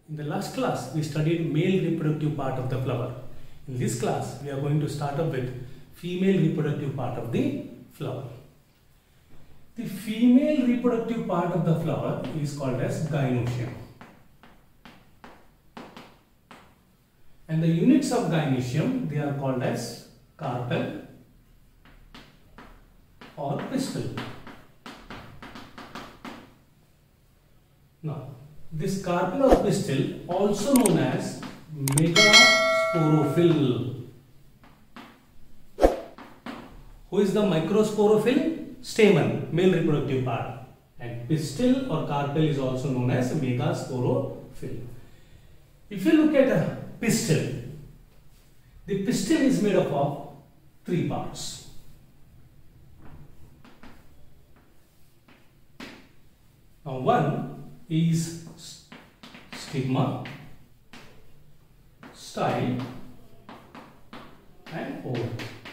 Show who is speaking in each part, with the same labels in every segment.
Speaker 1: In the last class, we studied male reproductive part of the flower. In this class, we are going to start up with female reproductive part of the flower. The female reproductive part of the flower is called as gynoecium. And the units of gynoecium, they are called as carpel or pistil. Now, this carpel or pistil, also known as megasporophyll. Who is the microsporophyll? Stamen, male reproductive part. And pistil or carpel is also known as megasporophyll. If you look at a pistil, the pistil is made up of three parts. Now, one is stigma, style, and ovary.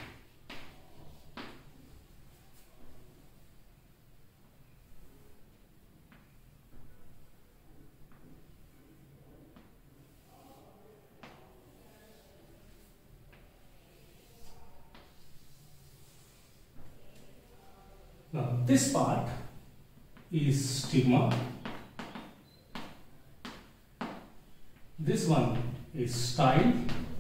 Speaker 1: Now, this part is stigma. This one is style,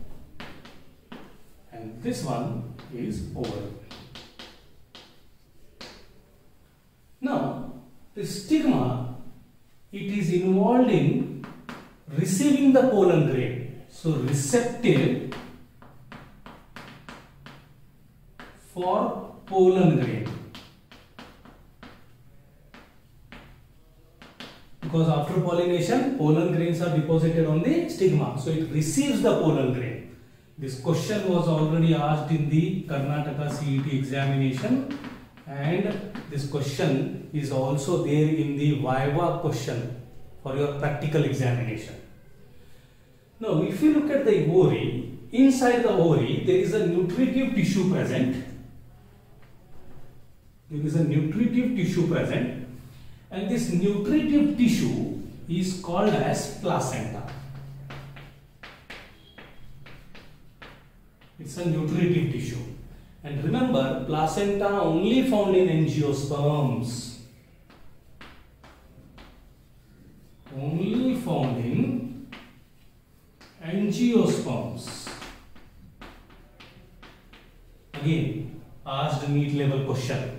Speaker 1: and this one is ovary. Now, the stigma, it is involved in receiving the pollen grain. So, receptive for pollen grain. Because after pollination, pollen grains are deposited on the stigma. So, it receives the pollen grain. This question was already asked in the Karnataka CET examination, and this question is also there in the Viva question for your practical examination. Now, if you look at the ovary, inside the ovary, there is a nutritive tissue present. There is a nutritive tissue present. And this nutritive tissue is called as placenta. It's a nutritive tissue. And remember, placenta only found in angiosperms. Only found in angiosperms. Again, asked NEET level question.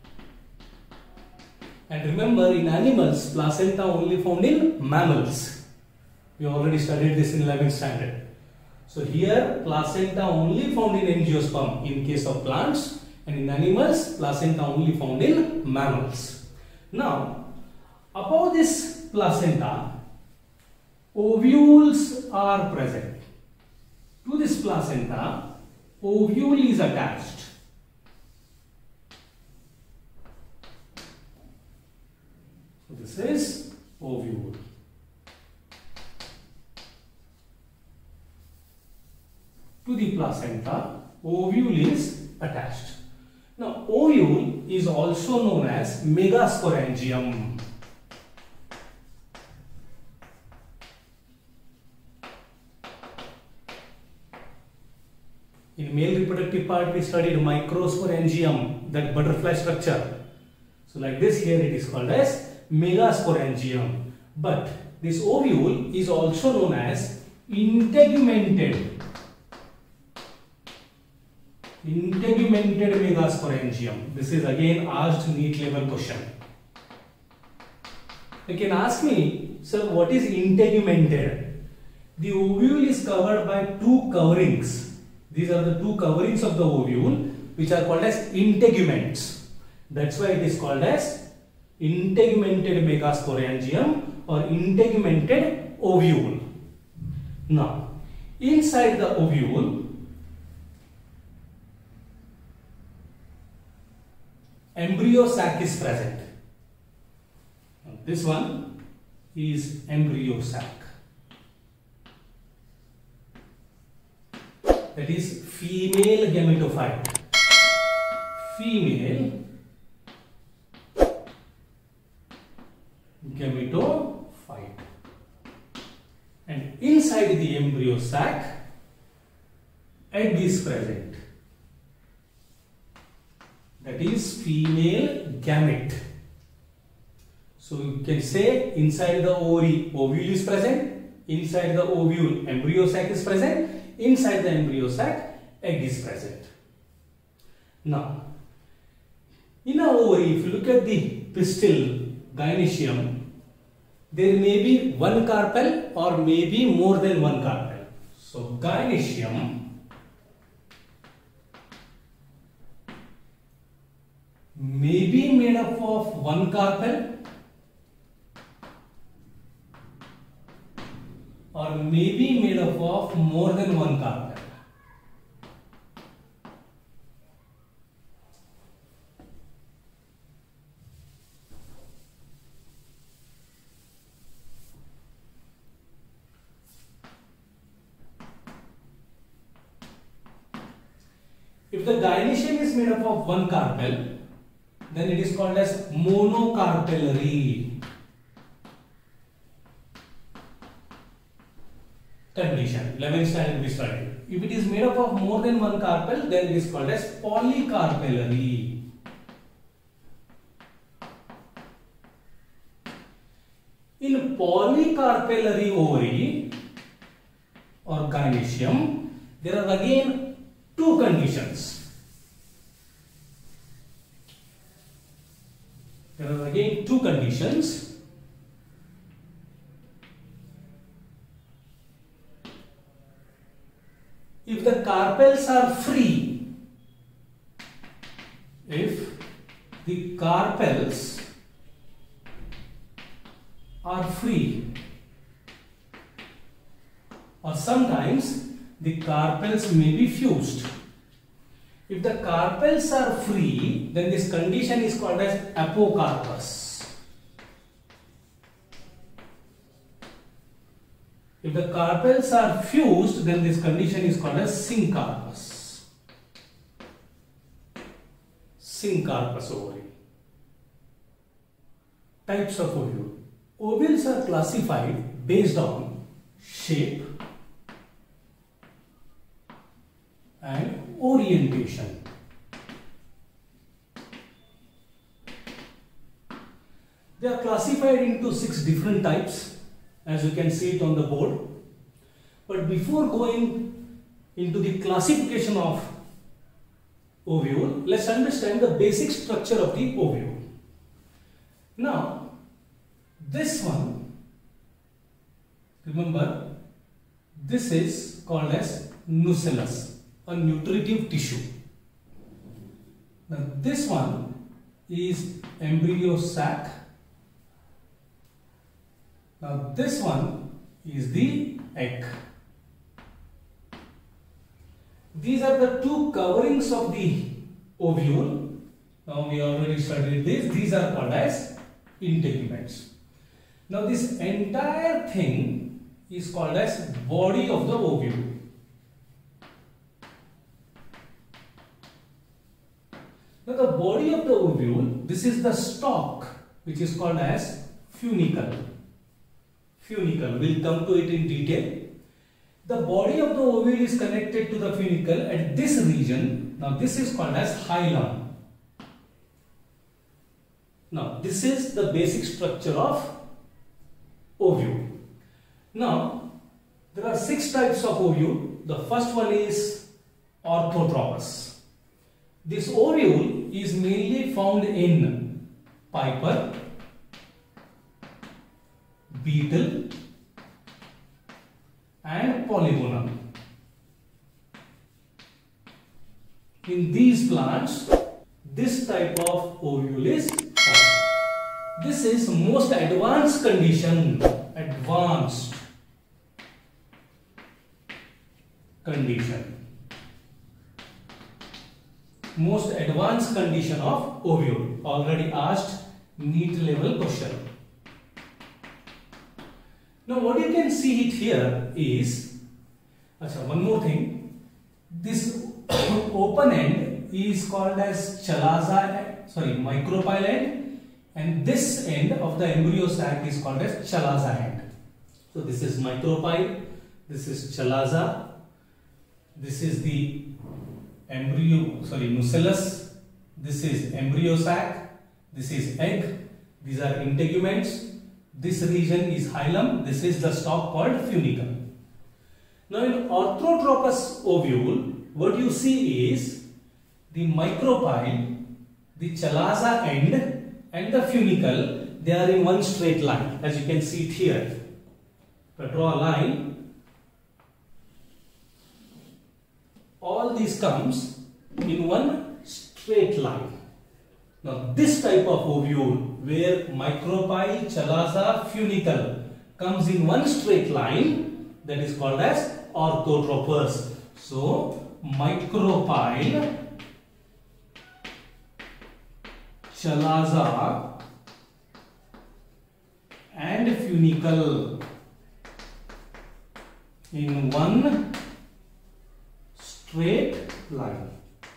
Speaker 1: And remember, in animals, placenta only found in mammals. We already studied this in 11th standard. So here, placenta only found in angiosperm in case of plants, and in animals, placenta only found in mammals. Now, above this placenta, ovules are present. To this placenta, ovule is attached. This is ovule. To the placenta, ovule is attached. Now, ovule is also known as megasporangium. In male reproductive part, we studied microsporangium, that butterfly structure. So, like this, here it is called as megasporangium. But this ovule is also known as integumented megasporangium. This is again asked NEET level question. You can ask me, sir, what is integumented? The ovule is covered by two coverings. These are the two coverings of the ovule, which are called as integuments. That's why it is called as integumented megasporangium or integumented ovule. Now, inside the ovule, embryo sac is present. Now, this one is embryo sac. That is female gametophyte. Female gametophyte. inside the embryo sac, egg is present. That is female gamete. So you can say inside the ovary, ovule is present. Inside the ovule, embryo sac is present. Inside the embryo sac, egg is present. Now, in a ovary, if you look at the pistil, gynoecium, there may be one carpel or maybe more than one carpel. So gynoecium may be made up of one carpel or may be made up of more than one carpel. If the gynoecium is made up of one carpel, then it is called as monocarpellary condition. 11th standard we studied. If it is made up of more than one carpel, then it is called as polycarpellary. In polycarpellary ovary or gynoecium, there are again two conditions. There are again two conditions. If the carpels are free, if the carpels are free, or sometimes the carpels may be fused. If the carpels are free, then this condition is called as apocarpus. If the carpels are fused, then this condition is called as syncarpus. Syncarpus ovary. Types of ovule. Ovules are classified based on shape and orientation. They are classified into 6 different types, as you can see it on the board. But before going into the classification of ovule, let's understand the basic structure of the ovule. Now, this one, remember, this is called as nucellus, a nutritive tissue. Now this one is embryo sac. Now this one is the egg. These are the two coverings of the ovule. Now we already studied this. These are called as integuments. Now this entire thing is called as body of the ovule. Now the body of the ovule, this is the stalk, which is called as funicle. Funicle, we'll come to it in detail. The body of the ovule is connected to the funicle at this region. Now this is called as hilum. Now this is the basic structure of ovule. Now there are 6 types of ovule. The first one is orthotropous. This ovule is mainly found in piper, beetle and polygonum. In these plants, this type of ovule is found. This is most advanced condition. Advanced condition. Most advanced condition of ovule. Already asked NEET level question. Now what you can see it here is, one more thing. This open end is called as micropyle end, and this end of the embryo sac is called as chalaza end. So this is micropyle, This is chalaza. This is the nucellus. This is embryo sac. This is egg. These are integuments. This region is hilum. This is the stalk called funicle. Now in orthotropous ovule, what you see is the micropyle, the chalaza end and the funicle, they are in one straight line, as you can see it here. If I draw a line, all these comes in one straight line. Now this type of ovule where micropyle, chalaza, funicle comes in one straight line, that is called as orthotropous. So micropyle, chalaza and funicle in one straight line.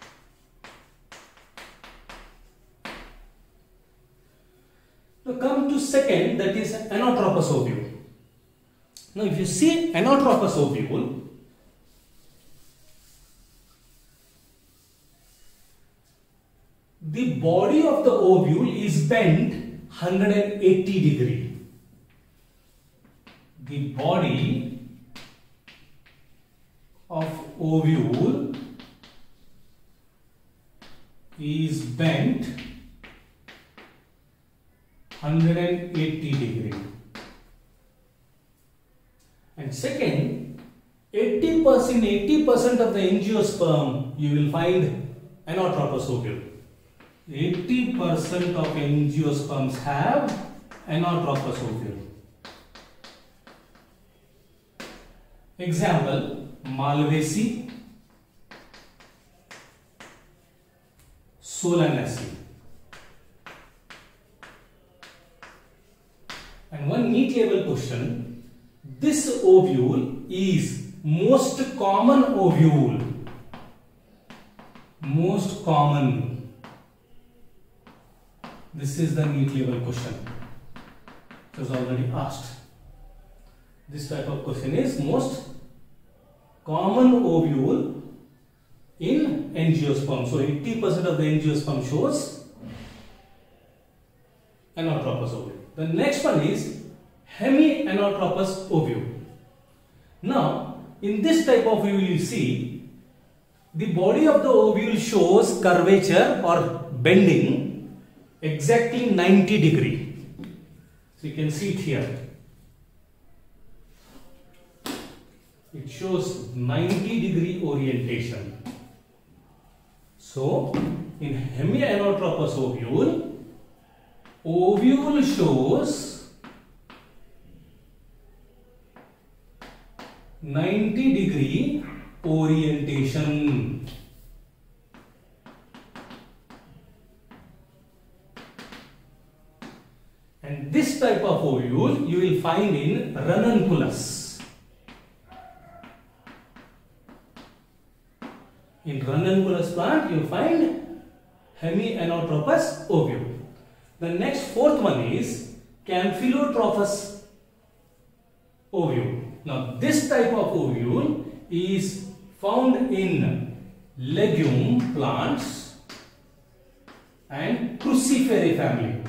Speaker 1: Now come to second, that is anatropous ovule. Now if you see anatropous ovule, the body of the ovule is bent 180 degree. The body of ovule is bent 180 degree. And second, 80% of the angiosperm you will find anatropous ovule. 80% of angiosperms have anatropous ovule. Example, Malvaceae, Solanaceae. And one neat level question, this ovule is most common ovule. Most common. This is the neat level question. It was already asked. This type of question is most common ovule in angiosperm. So 80% of the angiosperm shows anatropous ovule. The next one is hemianatropous ovule. Now, in this type of ovule you see the body of the ovule shows curvature or bending exactly 90 degree. So you can see it here. It shows 90 degree orientation. So in hemianatropous ovule shows 90 degree orientation. And this type of ovule you will find in ranunculus. In ranunculus plant you find hemianatropous ovule. The next fourth one is campylotropous ovule. Now this type of ovule is found in legume plants and cruciferae family.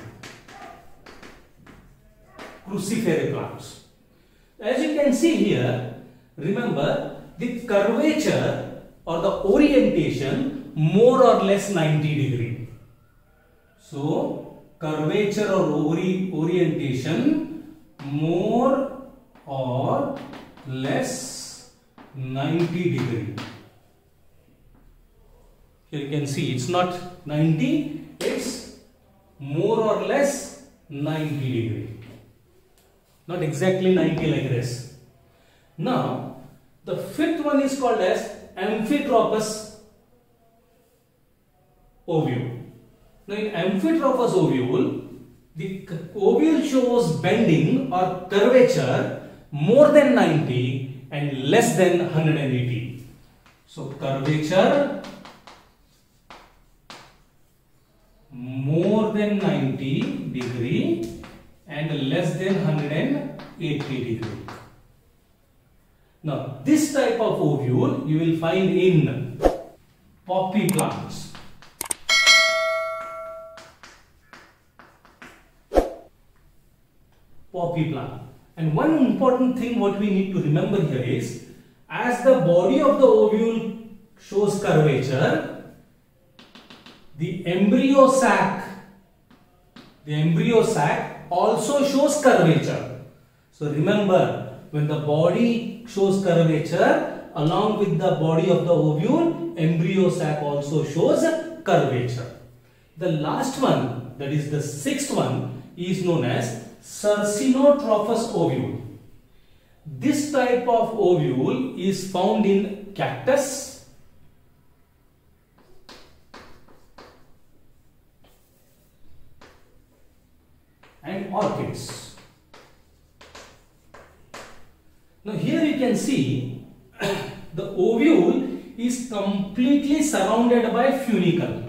Speaker 1: Cruciferae plants. As you can see here, remember the curvature or the orientation more or less 90 degree. So curvature or orientation more or less 90 degree. Here you can see it's not 90, it's more or less 90 degree. Not exactly 90 like this. Now the fifth one is called as amphitropous ovule. Now in amphitropous ovule, the ovule shows bending or curvature more than 90 and less than 180. So curvature more than 90 degree and less than 180 degree. Now, this type of ovule you will find in poppy plants. Poppy plant. And one important thing what we need to remember here is, as the body of the ovule shows curvature, the embryo sac also shows curvature. So remember, when the body shows curvature, along with the body of the ovule, embryo sac also shows curvature. The last one, that is the sixth one, is known as Cercinotrophus ovule. This type of ovule is found in cactus, and orchids. Now here you can see the ovule is completely surrounded by funicle.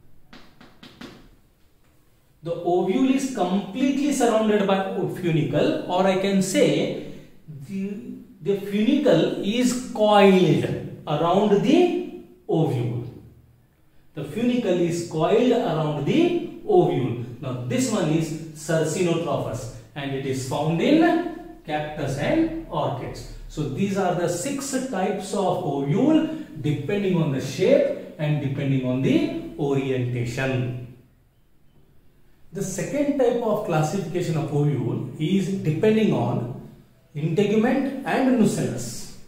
Speaker 1: The ovule is completely surrounded by funicle, or I can say the funicle is coiled around the ovule. The funicle is coiled around the ovule. Now this one is Cercinotrophus, and it is found in cactus and orchids. So these are the 6 types of ovule depending on the shape and depending on the orientation. The second type of classification of ovule is depending on integument and nucellus.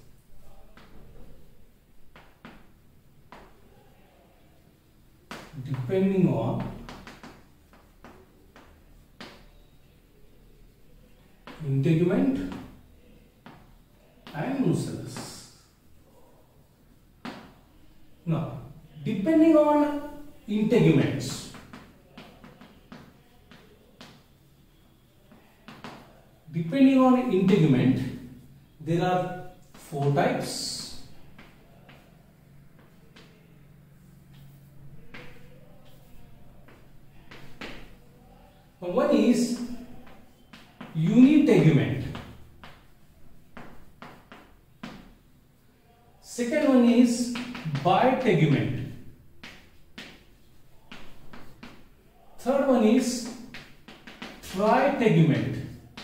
Speaker 1: Depending on integument and nucellus. Now, depending on integuments, there are 4 types. One is unitegument. Second one is bitegument. Third one is tritegument.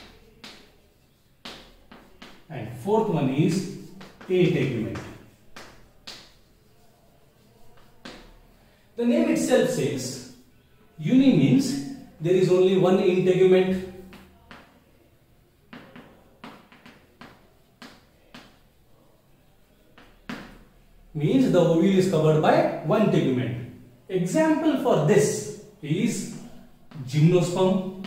Speaker 1: And fourth one is ategument. The name itself says uni means there is only one integument. Means the ovule is covered by one tegument. Example for this is gymnosperm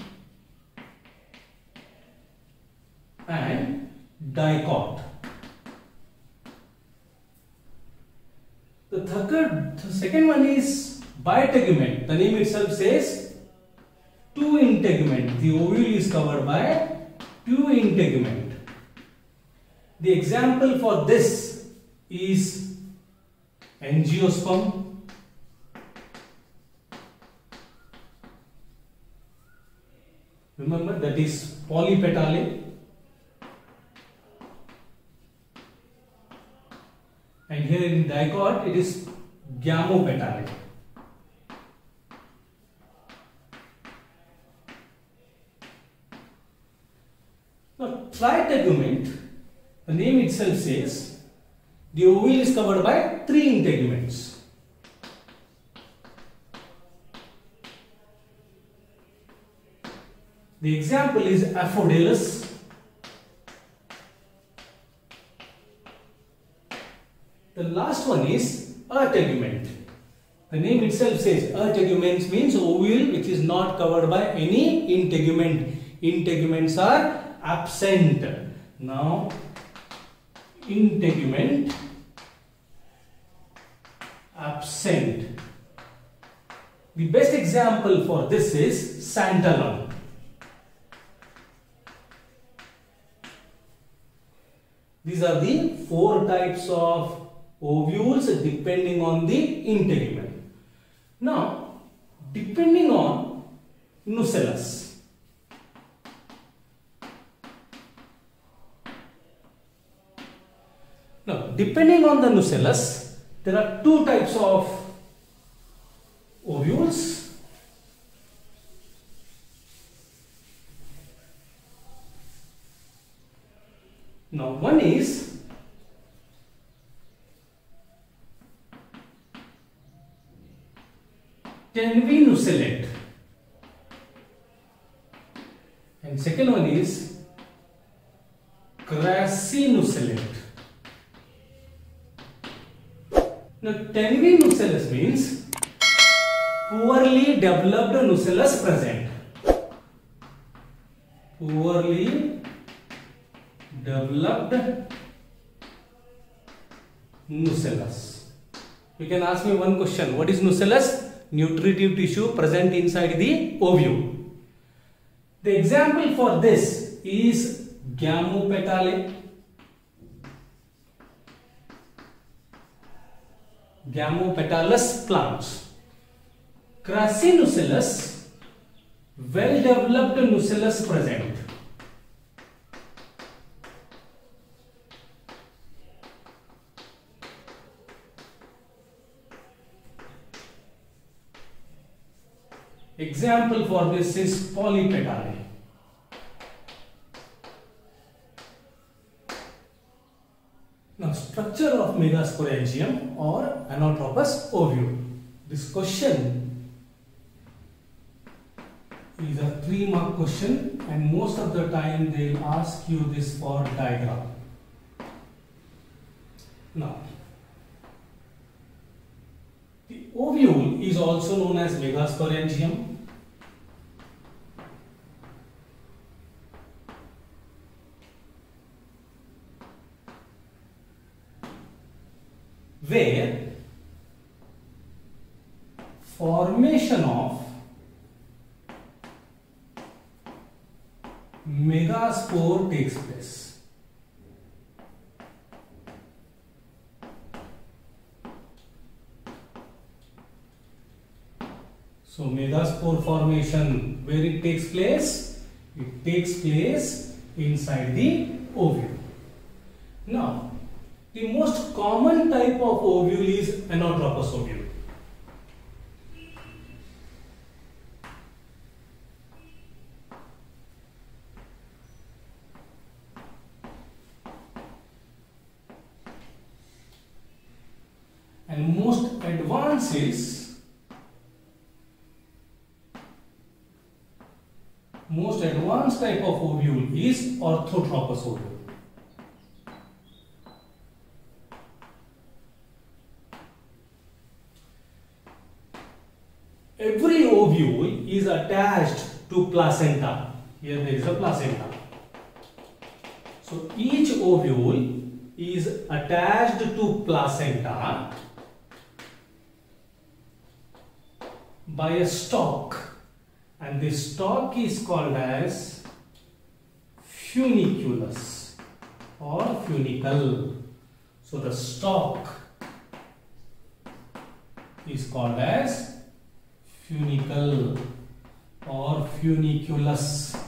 Speaker 1: and dicot. The second one is bitegument. The name itself says 2 integument. The ovule is covered by 2 integument. The example for this is angiosperm Remember, that is polypetale. And here in dicot, it is gamopetale. Now, tritegument, the name itself says, the ovule is covered by 3 integuments. The example is Aphrodalus. The last one is ertegument. The name itself says ertegument means ovule which is not covered by any integument. Integuments are absent. Now, integument absent. The best example for this is santalum. These are the 4 types of ovules depending on the integument. Now, depending on nucellus. depending on the nucellus, there are two types of ovules. Now, one is tenuinucellate and second one is crassinucellate. Now, tenuinucellus means poorly developed nucellus present. Poorly developed nucellus. You can ask me one question. What is nucellus? Nutritive tissue present inside the ovule. The example for this is Gamopetalae, Gamopetalous plants. Crassinucellus, well developed nucellus present. Example for this is Polypetalae. Now, structure of megasporangium or anatropous ovule. This question is a 3-mark question, and most of the time they will ask you this for diagram. Now, the ovule is also known as megasporangium. Where formation of megaspore takes place. So, megaspore formation, where it takes place? It takes place inside the ovule. Now, the most common type of ovule is anatropous ovule. And most advanced type of ovule is orthotropous ovule. Every ovule is attached to placenta. Here there is a placenta. So each ovule is attached to placenta by a stalk, and this stalk is called as funiculus or funicle. So the stalk is called as funicle or funiculus.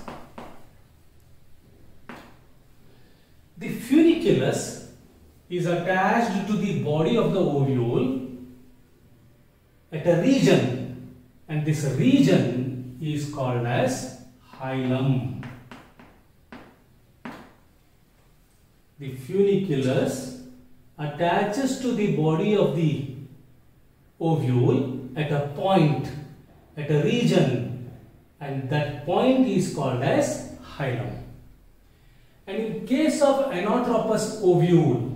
Speaker 1: The funiculus is attached to the body of the ovule at a region, and this region is called as hilum. The funiculus attaches to the body of the ovule at a point, at a region, and that point is called as hilum. And in case of anatropous ovule,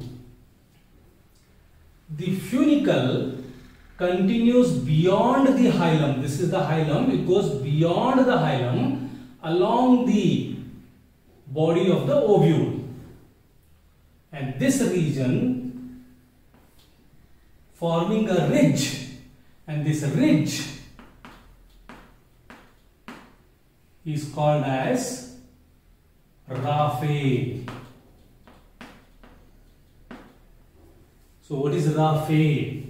Speaker 1: the funicle continues beyond the hilum. This is the hilum. It goes beyond the hilum along the body of the ovule. And this region forming a ridge, and this ridge is called as raphe. So what is raphe?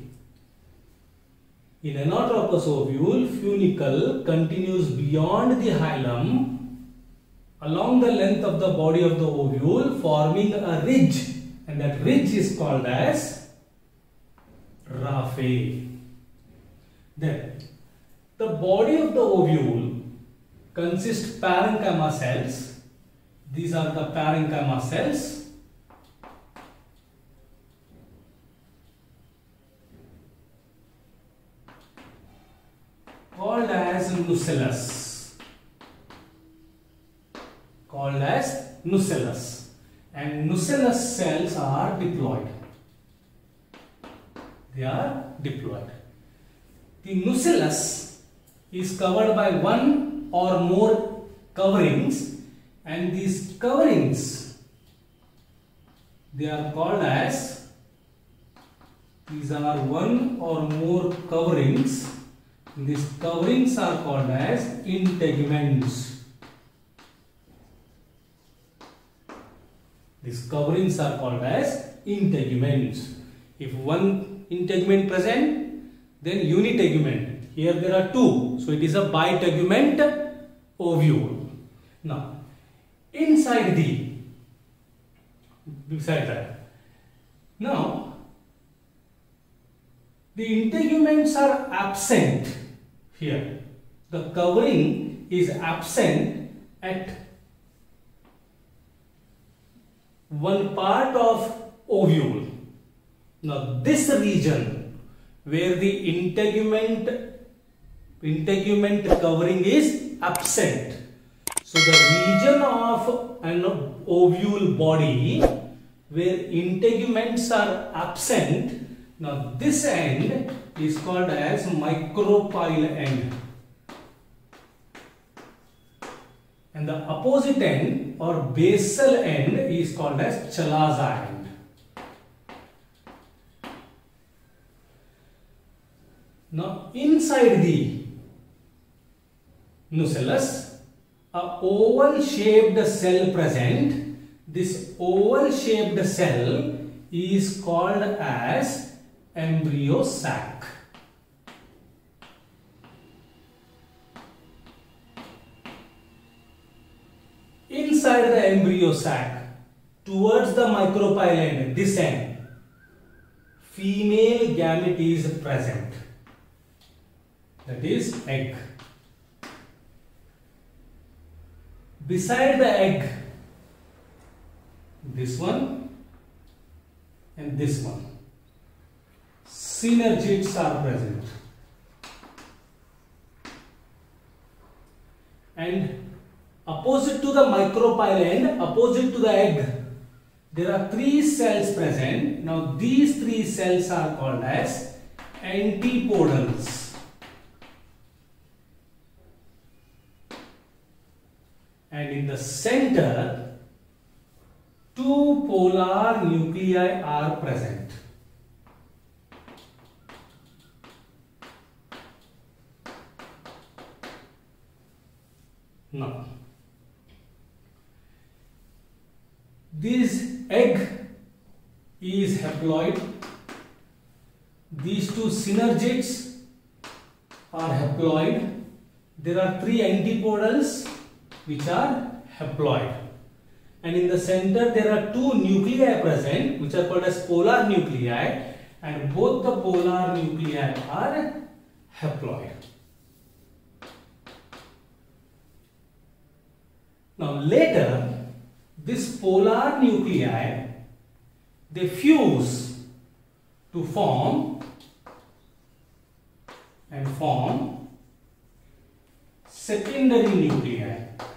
Speaker 1: In anatropous ovule, funicle continues beyond the hilum along the length of the body of the ovule, forming a ridge, and that ridge is called as raphe. Then the body of the ovule consists parenchyma cells. These are the parenchyma cells. Called as nucellus. Called as nucellus. And nucellus cells are diploid. They are diploid. The nucellus is covered by one or more coverings, and these coverings, they are called as, these are one or more coverings. These coverings are called as integuments. These coverings are called as integuments. If one integument present, then unitegument. Here there are two, so it is a bitegument ovule. Now, beside that, now the integuments are absent here. The covering is absent at one part of ovule. Now this region where the integument covering is absent. So the region of an ovule body where integuments are absent, now this end is called as micropyle end. And the opposite end or basal end is called as chalaza end. Now inside the nucellus, a oval shaped cell present. This oval shaped cell is called as embryo sac. Inside the embryo sac, towards the micropyle end, this end, female gamete is present. That is egg. Beside the egg, this one and this one, synergids are present. And opposite to the micropyle end, opposite to the egg, there are three cells present. Now these three cells are called as antipodals. And in the center, two polar nuclei are present. Now, this egg is haploid. These two synergids are haploid. There are three antipodals which are haploid. And in the center there are two nuclei present which are called as polar nuclei, and both the polar nuclei are haploid. Now later, this polar nuclei, they fuse to form secondary nuclei.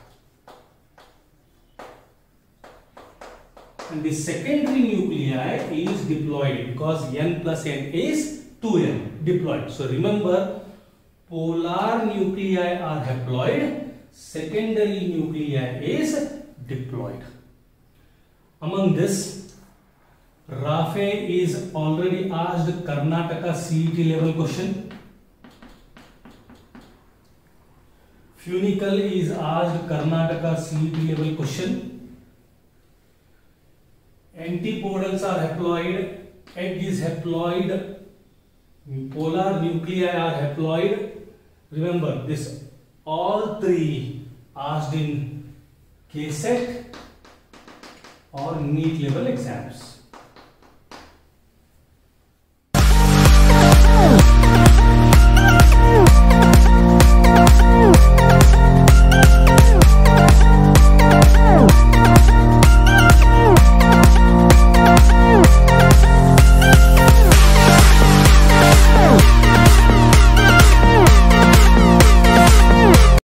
Speaker 1: And the secondary nuclei is diploid because n plus n is 2n, diploid. So remember, polar nuclei are haploid, secondary nuclei is diploid. Among this, Raphe is already asked Karnataka CET level question. Funicle is asked Karnataka CET level question. Antipodals are haploid, egg is haploid, polar nuclei are haploid. Remember this, all three asked in KSET or NEET level exams.